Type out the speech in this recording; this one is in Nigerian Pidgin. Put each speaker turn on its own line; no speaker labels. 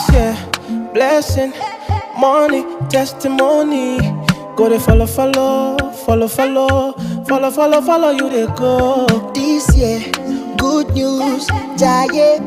This year, blessing, money, testimony. Go they follow, you they go.
This year, good news, Jaye